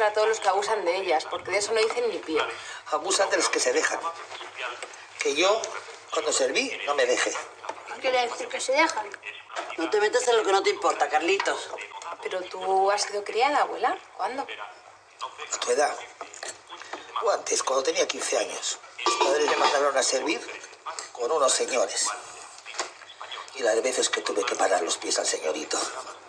a todos los que abusan de ellas, porque de eso no dicen ni pío. Abusan de los que se dejan. Que yo, cuando serví, no me dejé. ¿Qué quiere decir que se dejan? No te metas en lo que no te importa, Carlitos. Pero tú has sido criada, abuela. ¿Cuándo? A tu edad. O antes, cuando tenía 15 años. Mis padres me mandaron a servir con unos señores. Y las veces que tuve que parar los pies al señorito.